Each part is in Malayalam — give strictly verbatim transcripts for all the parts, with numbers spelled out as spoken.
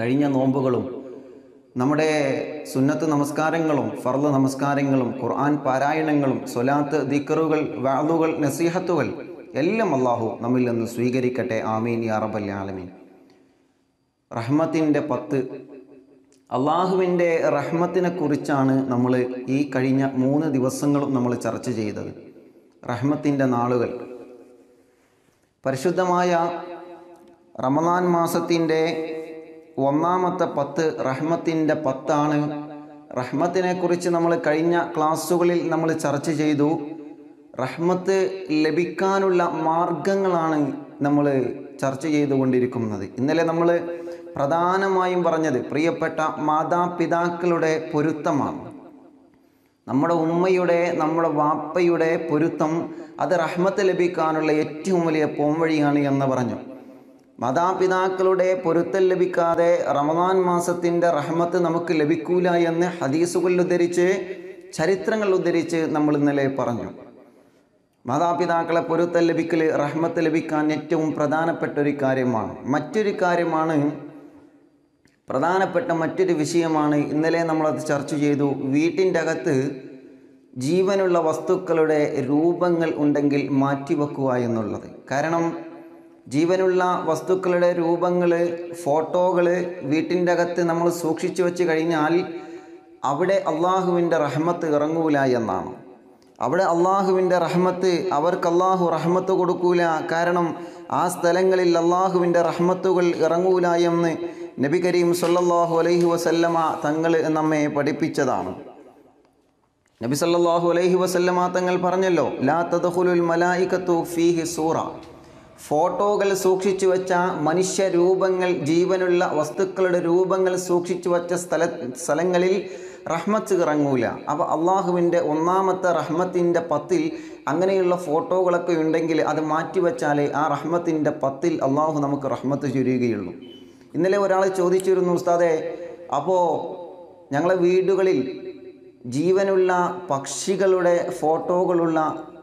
കഴിഞ്ഞ നോമ്പുകളും നമ്മുടെ സുന്നത്ത് നമസ്കാരങ്ങളും ഫർള് നമസ്കാരങ്ങളും ഖുർആൻ പാരായണങ്ങളും സ്വലാത്ത് ദിക്റുകൾ വഅദുകൾ നസീഹത്തുകൾ എല്ലാം അല്ലാഹു നമ്മിൽ നിന്ന് സ്വീകരിക്കട്ടെ. ആമീൻ യാ റബ്ബൽ ആലമീൻ. റഹ്മത്തിൻ്റെ പത്ത്, അള്ളാഹുവിൻ്റെ റഹ്മത്തിനെ കുറിച്ചാണ് നമ്മൾ ഈ കഴിഞ്ഞ മൂന്ന് ദിവസങ്ങളും നമ്മൾ ചർച്ച ചെയ്തത്. റഹ്മത്തിൻ്റെ നാളുകൾ, പരിശുദ്ധമായ റമദാൻ മാസത്തിൻ്റെ ഒന്നാമത്തെ പത്ത് റഹ്മത്തിൻ്റെ പത്താണ്. റഹ്മത്തിനെ കുറിച്ച് നമ്മൾ കഴിഞ്ഞ ക്ലാസ്സുകളിൽ നമ്മൾ ചർച്ച ചെയ്തു. റഹ്മത്ത് ലഭിക്കാനുള്ള മാർഗങ്ങളാണ് നമ്മൾ ചർച്ച ചെയ്തുകൊണ്ടിരിക്കുന്നത്. ഇന്നലെ നമ്മൾ പ്രധാനമായും പറഞ്ഞത് പ്രിയപ്പെട്ട മാതാപിതാക്കളുടെ പൊരുത്തമാണ്. നമ്മുടെ ഉമ്മയുടെ നമ്മുടെ വാപ്പയുടെ പൊരുത്തം അത് റഹ്മത്ത് ലഭിക്കാനുള്ള ഏറ്റവും വലിയ പോംവഴിയാണ് എന്ന് പറഞ്ഞു. മാതാപിതാക്കളുടെ പൊരുത്തം ലഭിക്കാതെ റമദാൻ മാസത്തിൻ്റെ റഹ്മത്ത് നമുക്ക് ലഭിക്കൂല എന്ന് ഹദീസുകൾ ഉദ്ധരിച്ച് ചരിത്രങ്ങൾ ഉദ്ധരിച്ച് നമ്മൾ ഇന്നലെ പറഞ്ഞു. മാതാപിതാക്കളെ പൊരുത്തം ലഭിക്കൽ റഹ്മത്ത് ലഭിക്കാൻ ഏറ്റവും പ്രധാനപ്പെട്ട ഒരു കാര്യമാണ്. മറ്റൊരു കാര്യമാണ് പ്രധാനപ്പെട്ട മറ്റൊരു വിഷയമാണ് ഇന്നലെ നമ്മളത് ചർച്ച ചെയ്തു. വീട്ടിൻ്റെ അകത്ത് ജീവനുള്ള വസ്തുക്കളുടെ രൂപങ്ങൾ ഉണ്ടെങ്കിൽ മാറ്റിവെക്കുക എന്നുള്ളത്. കാരണം ജീവനുള്ള വസ്തുക്കളുടെ രൂപങ്ങൾ, ഫോട്ടോകൾ വീട്ടിൻ്റെ അകത്ത് നമ്മൾ സൂക്ഷിച്ചു വെച്ച് കഴിഞ്ഞാൽ അവിടെ അള്ളാഹുവിൻ്റെ റഹ്മത്ത് ഇറങ്ങൂല എന്നാണ്. അവിടെ അള്ളാഹുവിൻ്റെ റഹ്മത്ത്, അവർക്ക് അള്ളാഹു റഹ്മത്ത് കൊടുക്കൂല. കാരണം ആ സ്ഥലങ്ങളിൽ അള്ളാഹുവിൻ്റെ റഹ്മത്തുകൾ ഇറങ്ങൂല എന്ന് നബി കരീം സല്ലല്ലാഹു അലൈഹി വസല്ലമ തങ്ങൾ നമ്മെ പഠിപ്പിച്ചതാണ്. നബി സല്ലല്ലാഹു അലൈഹി വസല്ലമ തങ്ങൾ പറഞ്ഞല്ലോ, ലാ തദ്ഖുലുൽ മലായികത്തു ഫീഹി സൂറ. ഫോട്ടോകൾ സൂക്ഷിച്ചു വെച്ച മനുഷ്യരൂപങ്ങൾ, ജീവനുള്ള വസ്തുക്കളുടെ രൂപങ്ങൾ സൂക്ഷിച്ചു വച്ച സ്ഥല സ്ഥലങ്ങളിൽ റഹ്മത്ത് ഇറങ്ങൂല. അപ്പോൾ അള്ളാഹുവിൻ്റെ ഒന്നാമത്തെ റഹ്മത്തിൻ്റെ പത്തിൽ അങ്ങനെയുള്ള ഫോട്ടോകളൊക്കെ ഉണ്ടെങ്കിൽ അത് മാറ്റിവെച്ചാലേ ആ റഹ്മത്തിൻ്റെ പത്തിൽ അള്ളാഹു നമുക്ക് റഹ്മത്ത് ചൊരിയുകയുള്ളൂ. ഇന്നലെ ഒരാൾ ചോദിച്ചിരുന്നു, ഉസ്താദേ, അപ്പോൾ ഞങ്ങളെ വീടുകളിൽ ജീവനുള്ള പക്ഷികളുടെ ഫോട്ടോകളുള്ള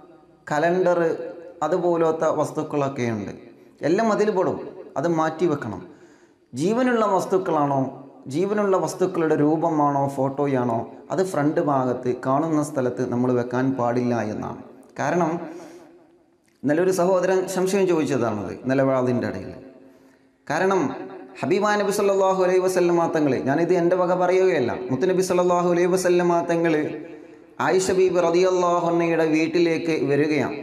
കലണ്ടർ അതുപോലത്തെ വസ്തുക്കളൊക്കെ ഉണ്ട്, എല്ലാം അതിൽ പെടും, അത് മാറ്റിവെക്കണം. ജീവനുള്ള വസ്തുക്കളാണോ, ജീവനുള്ള വസ്തുക്കളുടെ രൂപമാണോ ഫോട്ടോയാണോ അത് ഫ്രണ്ട് ഭാഗത്ത് കാണുന്ന സ്ഥലത്ത് നമ്മൾ വെക്കാൻ പാടില്ല എന്നാണ്. കാരണം നല്ലൊരു സഹോദരൻ സംശയം ചോദിച്ചതാണത് നിലവാളിൻ്റെ ഇടയിൽ. കാരണം ഹബീബാ നബി സല്ലല്ലാഹു അലൈഹി വസല്ലമ തങ്ങൾ, ഞാനിത് എൻ്റെ വക പറയുകയല്ല, മുത്തുനബി സല്ലല്ലാഹു അലൈഹി വസല്ലമ തങ്ങൾ ആയിഷ ബീബി റളിയല്ലാഹു അൻഹയുടെ വീട്ടിലേക്ക് വരികയാണ്.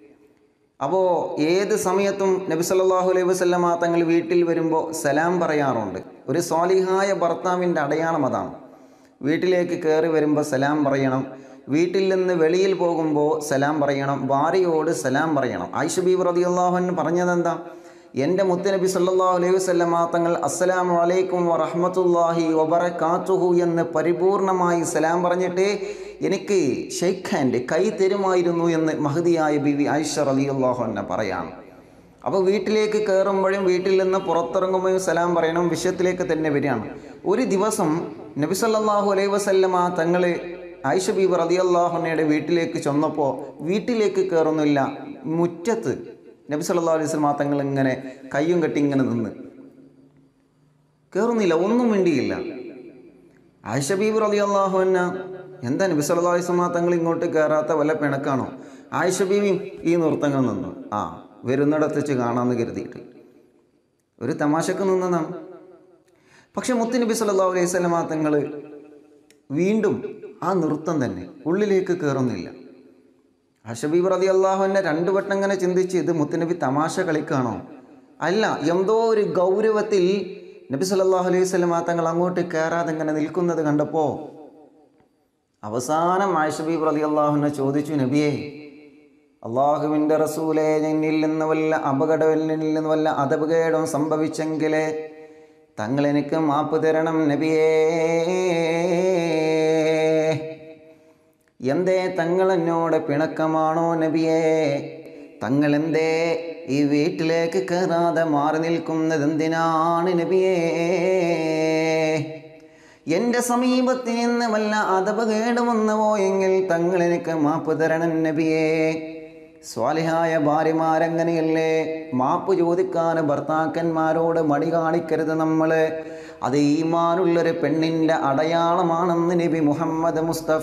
അപ്പോൾ ഏത് സമയത്തും നബി സല്ലല്ലാഹു അലൈഹി വസല്ലമ തങ്ങൾ വീട്ടിൽ വരുമ്പോൾ സലാം പറയാറുണ്ട്. ഒരു സ്വാലിഹായ ഭർത്താവിൻ്റെ അടയാളം അതാണ്. വീട്ടിലേക്ക് കയറി വരുമ്പോൾ സലാം പറയണം, വീട്ടിൽ നിന്ന് വെളിയിൽ പോകുമ്പോൾ സലാം പറയണം, ഭാര്യയോട് സലാം പറയണം. ആയിഷ ബീബി റളിയല്ലാഹു അൻഹ പറഞ്ഞതെന്താ? എൻ്റെ മുത്തുനബി സല്ലല്ലാഹു അലൈഹി വസല്ലമ തങ്ങൾ അസ്സലാമു അലൈക്കും വറഹ്മത്തുള്ളാഹി വബറകാതുഹു എന്ന് പരിപൂർണമായി സലാം പറഞ്ഞിട്ട് എനിക്ക് ഷെയ്ഖ് ഹാൻഡ്, കൈ തരുമായിരുന്നു എന്ന് മഹദിയായ ബീവി ആയിഷ റളിയല്ലാഹു അൻഹ പറയാണ്. അപ്പോൾ വീട്ടിലേക്ക് കയറുമ്പോഴും വീട്ടിൽ നിന്ന് പുറത്തിറങ്ങുമ്പോഴും സലാം പറയണം. വിഷയത്തിലേക്ക് തന്നെ വരികയാണ്. ഒരു ദിവസം നബി സല്ലല്ലാഹു അലൈഹി വസല്ലമ തങ്ങൾ ആയിഷ ബീവി റളിയല്ലാഹു അൻഹയുടെ വീട്ടിലേക്ക് ചെന്നപ്പോൾ വീട്ടിലേക്ക് കയറുന്നില്ല, മുറ്റത്ത് നബി സല്ലല്ലാഹു അലൈഹി വസല്ലമ തങ്ങൾ ഇങ്ങനെ കയ്യും കെട്ടി ഇങ്ങനെ നിന്ന് കയറുന്നില്ല, ഒന്നും മിണ്ടിയില്ല. ആയിഷ ബീബി റളിയല്ലാഹു അൻഹ, എന്താ നബി സല്ലല്ലാഹു അലൈഹി വസല്ലമ തങ്ങൾ ഇങ്ങോട്ട് കയറാത്ത വല്ല പിണക്കാണോ? ആയിഷ ബീവി ഈ നൃത്തങ്ങൾ നിന്നു. ആ വരുന്നിടത്ത് വെച്ച് കാണാമെന്ന് കരുതിയിട്ട് ഒരു തമാശക്ക് നിന്നതാണ്. പക്ഷെ മുത്ത് നബി സല്ലല്ലാഹു അലൈഹി വസല്ലമ തങ്ങൾ വീണ്ടും ആ നൃത്തം തന്നെ, ഉള്ളിലേക്ക് കയറുന്നില്ല. ആയിഷ ബീബി റളിയല്ലാഹു അൻഹ രണ്ടു വട്ടം ഇങ്ങനെ ചിന്തിച്ച്, ഇത് മുത്തുനബി തമാശ കളിക്കാണോ? അല്ല, എന്തോ ഒരു ഗൗരവത്തിൽ നബി സല്ലല്ലാഹു അലൈഹി വസല്ലമ തങ്ങൾ അങ്ങോട്ട് കയറാതെ ഇങ്ങനെ നിൽക്കുന്നത് കണ്ടപ്പോൾ അവസാനം ആയിഷ ബീബി റളിയല്ലാഹു അൻഹ ചോദിച്ചു, നബിയേ, അള്ളാഹുവിൻ്റെ റസൂലേ, എന്നിൽ നിന്ന് വല്ല അപകടം, എന്നിൽ നിന്ന് വല്ല അപകടവും സംഭവിച്ചെങ്കിൽ തങ്ങൾ എനിക്ക് മാപ്പ് തരണം നബിയേ. എന്തേ തങ്ങൾ എന്നോട് പിണക്കമാണോ നബിയേ? തങ്ങൾ എന്തേ ഈ വീട്ടിലേക്ക് കയറാതെ മാറി നിൽക്കുന്നത് എന്തിനാണ് നബിയേ? എൻ്റെ സമീപത്തിൽ നിന്ന് വല്ല അപകടം വന്നു പോയെങ്കിൽ തങ്ങൾ എനിക്ക് മാപ്പ് തരണം നബിയേ. സ്വാലിഹായ ഭാര്യമാരങ്ങനെയല്ലേ? മാപ്പ് ചോദിക്കാൻ ഭർത്താക്കന്മാരോട് മടി കാണിക്കരുത് നമ്മൾ. അത് ഈമാനുള്ളൊരു പെണ്ണിൻ്റെ അടയാളമാണെന്ന് നബി മുഹമ്മദ് മുസ്തഫ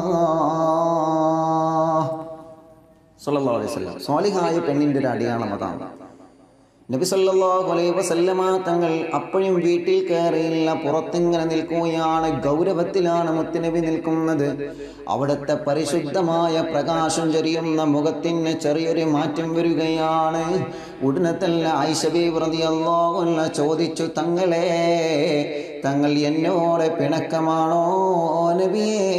സല്ലല്ലാഹു അലൈഹി വസല്ലം. സ്വാലിഹായ പെണ്ണിൻ്റെ ഒരു അടയാളം അതാണ്. നബി സല്ലല്ലാഹു അലൈഹി വസല്ലമ തങ്ങൾ അപ്പോഴും വീട്ടിൽ കയറിയില്ല, പുറത്തിങ്ങനെ നിൽക്കുകയാണ്. ഗൗരവത്തിലാണ് മുത്തുനബി നിൽക്കുന്നത്. അവിടുത്തെ പരിശുദ്ധമായ പ്രകാശം ചൊരിയുന്ന മുഖത്തിന് ചെറിയൊരു മാറ്റം വരികയാണ്. ഉടനെ തന്നെ ആയിഷ ബീവി റളിയല്ലാഹു അൻഹ ചോദിച്ചു, തങ്ങളെ തങ്ങൾ എന്നോട് പിണക്കമാണോ നബിയേ?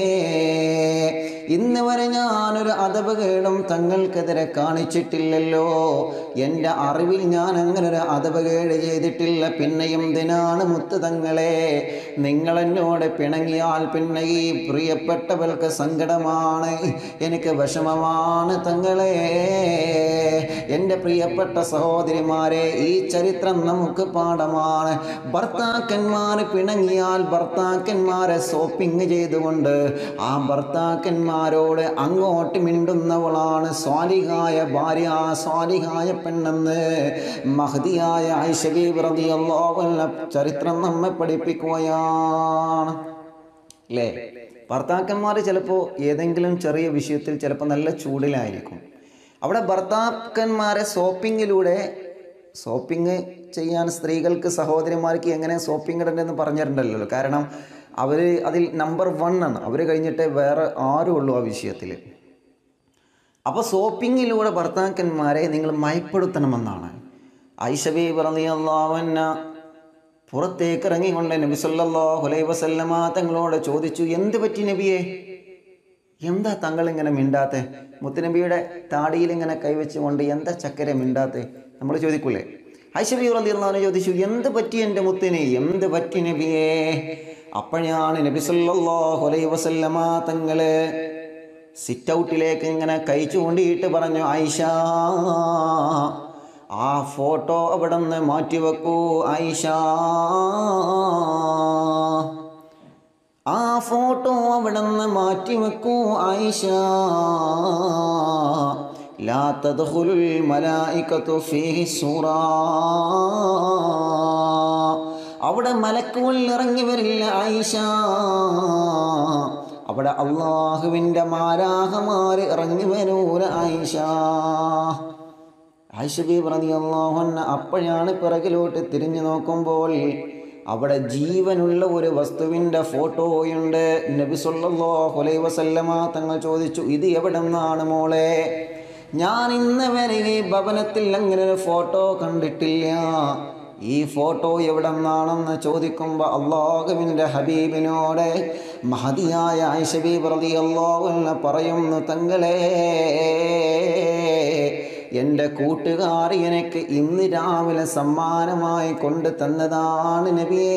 ഇന്ന് വരെ ഞാനൊരു അദബകേടും തങ്ങൾക്കെതിരെ കാണിച്ചിട്ടില്ലല്ലോ. എൻ്റെ അറിവിൽ ഞാൻ അങ്ങനൊരു അദബകേട് ചെയ്തിട്ടില്ല. പിന്നെയും എന്തിനാണ് മുത്ത് തങ്ങളെ നിങ്ങളെന്നോട് പിണങ്ങിയാൽ പിന്നെ ഈ പ്രിയപ്പെട്ടവൾക്ക് സങ്കടമാണ്, എനിക്ക് വിഷമമാണ് തങ്ങളെ. എൻ്റെ പ്രിയപ്പെട്ട സഹോദരിമാരെ, ഈ ചരിത്രം നമുക്ക് പാഠമാണ്. ഭർത്താക്കന്മാർ പിണങ്ങിയാൽ ഭർത്താക്കന്മാരെ ഷോപ്പിംഗ് ചെയ്തുകൊണ്ട് ആ ഭർത്താക്കന്മാർ ോട് അങ്ങോട്ട് മിണ്ടുന്നവളാണ് സ്വാലിഹായ ഭാര്യ, സ്വാലിഹായ പെണ്ണെന്ന് മഹ്ദിയായ ആയിഷ ബീവി റളിയല്ലാഹു അൻഹ ചരിത്രം നമ്മെ പഠിപ്പിക്കുകയാണ് അല്ലേ. ഭർത്താക്കന്മാർ ചിലപ്പോൾ ഏതെങ്കിലും ചെറിയ വിഷയത്തിൽ ചിലപ്പോൾ നല്ല ചൂടിലായിരിക്കും. അവിടെ ഭർത്താക്കന്മാരെ ഷോപ്പിങ്ങിലൂടെ ഷോപ്പിംഗ് ചെയ്യാൻ സ്ത്രീകൾക്ക് സഹോദരിമാർക്ക് എങ്ങനെ ഷോപ്പിംഗ് ഇടണ്ടെന്ന് പറഞ്ഞിട്ടുണ്ടല്ലോ. കാരണം അവർ അതിൽ നമ്പർ വൺ ആണ്, അവർ കഴിഞ്ഞിട്ട് വേറെ ആരും ഉള്ളൂ ആ വിഷയത്തിൽ. അപ്പോൾ ഷോപ്പിങ്ങിലൂടെ ഭർത്താക്കന്മാരെ നിങ്ങൾ മയപ്പെടുത്തണമെന്നാണ്. ആയിഷ ബീവി റളിയല്ലാഹു അൻഹ പുറത്തേക്ക് ഇറങ്ങിക്കൊണ്ട് നബി സല്ലല്ലാഹു അലൈഹി വസല്ലമ തങ്ങളോട് ചോദിച്ചു, എന്ത് പറ്റി നബിയെ, എന്താ തങ്ങളിങ്ങനെ മിണ്ടാത്തെ? മുത്തുനബിയുടെ താടിയിൽ ഇങ്ങനെ കൈവച്ചുകൊണ്ട് എന്താ ചക്കര മിണ്ടാത്തെ നമ്മൾ ചോദിക്കൂലേ? ആയിഷ ബീവി റളിയല്ലാഹു അൻഹ ചോദിച്ചു, എന്ത് പറ്റി എൻ്റെ മുത്തിനെ, എന്ത് പറ്റി നബിയേ? അപ്പോഴാണ് നബി സല്ലല്ലാഹു അലൈഹി വസല്ലമ തങ്ങള് സിറ്റ് ഔട്ടിലേക്ക് ഇങ്ങനെ കൈ ചൂണ്ടിയിട്ട് പറഞ്ഞു, ആയിഷ ആ ഫോട്ടോ അവിടെ നിന്ന് മാറ്റിവെക്കൂ ആയിഷ, ആ ഫോട്ടോ അവിടെ നിന്ന് മാറ്റിവെക്കൂ ആയിഷ. ലാ തദ്ഖുലുൽ മലായികതു ഫീഹി സൂറാ, അവിടെ മലക്കുകൾ ഇറങ്ങി വരില്ല ആയിഷ, അവിടെ അള്ളാഹുവിൻ്റെ മാലാഖമാർ ഇറങ്ങി വരൂല ആയിഷ. ആയിഷ ബീവി റളിയല്ലാഹു അൻഹ അപ്പോഴാണ് പിറകിലോട്ട് തിരിഞ്ഞു നോക്കുമ്പോൾ അവിടെ ജീവനുള്ള ഒരു വസ്തുവിൻ്റെ ഫോട്ടോയുണ്ട്. നബി സല്ലല്ലാഹു അലൈഹി വസല്ലമ തങ്ങൾ ചോദിച്ചു, ഇത് എവിടെ നിന്നാണ് മോളെ? ഞാൻ ഇന്ന് വരെ ഈ ഭവനത്തിൽ അങ്ങനെ ഒരു ഫോട്ടോ കണ്ടിട്ടില്ല, ഈ ഫോട്ടോ എവിടെ നിന്നാണെന്ന് ചോദിക്കുമ്പോൾ അള്ളാഹുവിൻ്റെ ഹബീബിനോട് മഹദിയായ ആയിഷ ബീവി റളിയല്ലാഹു അൻഹ പറയുന്നു, തങ്ങളെ എൻ്റെ കൂട്ടുകാരി എനിക്ക് ഇന്ന് രാവിലെ സമ്മാനമായി കൊണ്ട് തന്നതാണ് നബിയേ.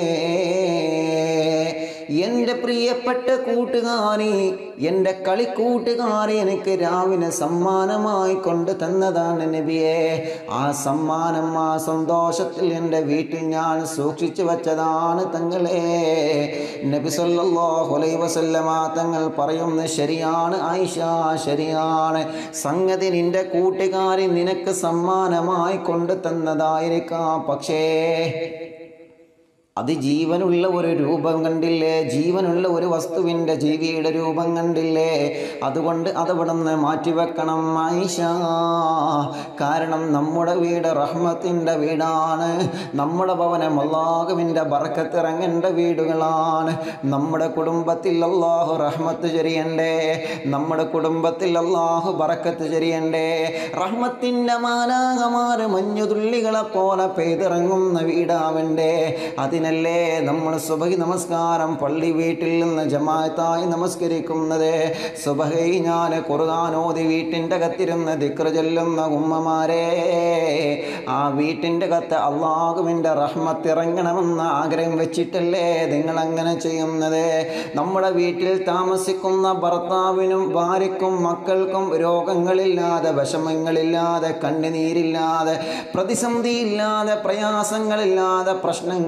എൻ്റെ പ്രിയപ്പെട്ട കൂട്ടുകാരി, എൻ്റെ കളിക്കൂട്ടുകാരി എനിക്ക് രാവിലെ സമ്മാനമായി കൊണ്ട് തന്നതാണ് നബിയേ. ആ സമ്മാനം ആ സന്തോഷത്തിൽ എൻ്റെ വീട്ടിൽ ഞാൻ സൂക്ഷിച്ചു വച്ചതാണ് തങ്ങളെ. നബി സല്ലല്ലാഹു അലൈഹി വസല്ലമ തങ്ങൾ പറയുന്നു, ശരിയാണ് ആയിഷ, ശരിയാണ്. സംഗതി നിൻ്റെ കൂട്ടുകാരി നിനക്ക് സമ്മാനമായി കൊണ്ട് തന്നതായിരിക്കാം, പക്ഷേ അത് ജീവനുള്ള ഒരു രൂപം കണ്ടില്ലേ, ജീവനുള്ള ഒരു വസ്തുവിൻ്റെ ജീവിയുടെ രൂപം കണ്ടില്ലേ, അതുകൊണ്ട് അതവിടെ നിന്ന് മാറ്റിവെക്കണം ആയിഷ. കാരണം നമ്മുടെ വീട് റഹ്മത്തിൻ്റെ വീടാണ്, നമ്മുടെ ഭവനം അല്ലാഹുവിൻ്റെ ബറക്കത്ത് ഇറങ്ങേണ്ട വീടുകളാണ്. നമ്മുടെ കുടുംബത്തിൽ അല്ലാഹു റഹ്മത്ത് ചൊരിയണ്ടേ, നമ്മുടെ കുടുംബത്തിൽ അല്ലാഹു ബറക്കത്ത് ചൊരിയണ്ടേ. റഹ്മത്തിൻ്റെ മാലാഖമാര് മഞ്ഞുതുള്ളികളെ പോലെ പെയ്തിറങ്ങുന്ന വീടാവണ്ടേ. അതിന് ല്ലേ നമ്മൾ സുബഹി നമസ്കാരം പള്ളി വീട്ടിൽ നിന്ന് ജമാഅത്തായി നമസ്കരിക്കുന്നത്. സുബഹി ഞാൻ ഖുർആൻ ഓതി വീട്ടിൻ്റെ അകത്തിരുന്ന് ദിക്ർ ചൊല്ലുന്ന ഉമ്മമാരെ, ആ വീട്ടിൻ്റെ അകത്ത് അള്ളാഹുവിൻ്റെ റഹ്മത്ത് ഇറങ്ങണമെന്ന് ആഗ്രഹം വെച്ചിട്ടല്ലേ നിങ്ങളങ്ങനെ ചെയ്യുന്നത്? നമ്മുടെ വീട്ടിൽ താമസിക്കുന്ന ഭർത്താവിനും ഭാര്യയ്ക്കും മക്കൾക്കും രോഗങ്ങളില്ലാതെ, വിഷമങ്ങളില്ലാതെ, കണ്ണുനീരില്ലാതെ, പ്രതിസന്ധിയില്ലാതെ, പ്രയാസങ്ങളില്ലാതെ, പ്രശ്നങ്ങളില്ലാതെ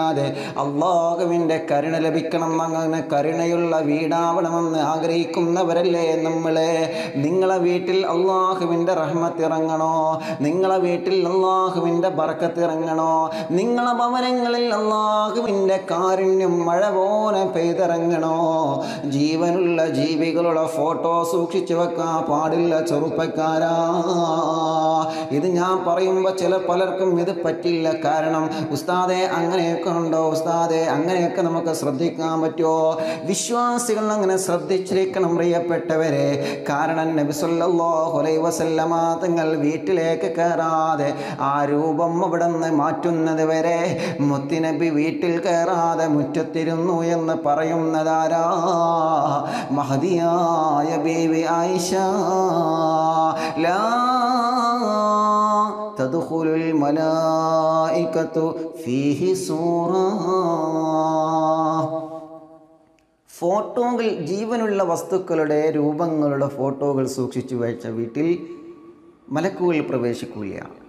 വീടല്ലാതെ അള്ളാഹുവിൻ്റെ കരുണ ലഭിക്കണം, അങ്ങനെ കരുണയുള്ള വീടാവണമെന്ന് ആഗ്രഹിക്കുന്നവരല്ലേ നമ്മളെ? നിങ്ങളെ വീട്ടിൽ അള്ളാഹുവിൻ്റെ റഹ്മത്ത് ഇറങ്ങണോ? നിങ്ങളെ വീട്ടിൽ അള്ളാഹുവിൻ്റെ ബർക്കത്ത് ഇറങ്ങണോ? നിങ്ങളെ ഭവനങ്ങളിൽ അള്ളാഹുവിൻ്റെ കാരുണ്യം മഴ പോലെ പെയ്തിറങ്ങണോ? ജീവനുള്ള ജീവികളുടെ ഫോട്ടോ സൂക്ഷിച്ചു വെക്കാൻ പാടില്ല ചെറുപ്പക്കാരാ. ഇത് ഞാൻ പറയുമ്പോൾ ചില പലർക്കും ഇത് പറ്റില്ല. കാരണം ഉസ്താദെ അങ്ങനെയൊക്കെ ഉണ്ടോ? ഉസ്താദെ അങ്ങനെയൊക്കെ നമുക്ക് ശ്രദ്ധിക്കാൻ പറ്റുമോ? വിശ്വാസികൾ അങ്ങനെ ശ്രദ്ധിച്ചിരിക്കണം പ്രിയപ്പെട്ടവരെ. കാരണം നബി സല്ലല്ലാഹു അലൈഹി വസല്ലമ തങ്ങൾ വീട്ടിലേക്ക് കയറാതെ ആ രൂപം അവിടെ നിന്ന് മാറ്റുന്നത് വരെ മുത്തുനബി വീട്ടിൽ കയറാതെ മുറ്റത്തിരുന്നു എന്ന് പറയുന്നതാരാ? മഹദിയായ ബീവി ആയിഷ. ലാ തദ്ഖുലുൽ മലായികതു ഫീഹി സൂറ. ഫോട്ടോകൾ, ജീവനുള്ള വസ്തുക്കളുടെ രൂപങ്ങളുടെ ഫോട്ടോകൾ സൂക്ഷിച്ചു വെച്ച വീട്ടിൽ മലക്കുകൾ പ്രവേശിക്കുകയാണ്.